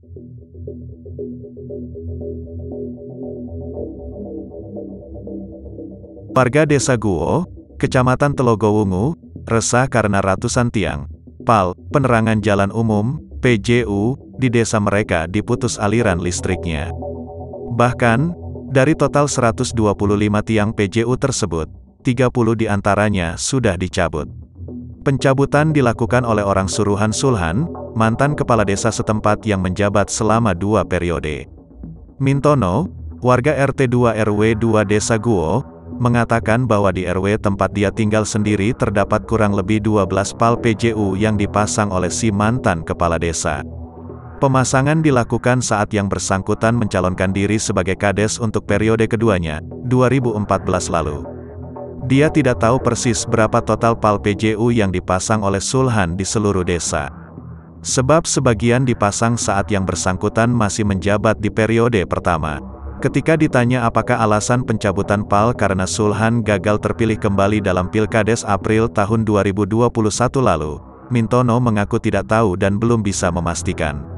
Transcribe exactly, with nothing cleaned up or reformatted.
Warga Desa Guo, Kecamatan Telogowungu, resah karena ratusan tiang, pal, penerangan jalan umum, P J U, di desa mereka diputus aliran listriknya. Bahkan, dari total seratus dua puluh lima tiang P J U tersebut, tiga puluh diantaranya sudah dicabut. Pencabutan dilakukan oleh orang suruhan Sulhan, mantan kepala desa setempat yang menjabat selama dua periode. Mintono, warga R T dua R W dua Desa Guo, mengatakan bahwa di R W tempat dia tinggal sendiri terdapat kurang lebih dua belas pal P J U yang dipasang oleh si mantan kepala desa. Pemasangan dilakukan saat yang bersangkutan mencalonkan diri sebagai kades untuk periode keduanya, dua ribu empat belas lalu. Dia tidak tahu persis berapa total pal P J U yang dipasang oleh Sulhan di seluruh desa. Sebab sebagian dipasang saat yang bersangkutan masih menjabat di periode pertama. Ketika ditanya apakah alasan pencabutan pal karena Sulhan gagal terpilih kembali dalam Pilkades April tahun dua ribu dua puluh satu lalu, Mintono mengaku tidak tahu dan belum bisa memastikan.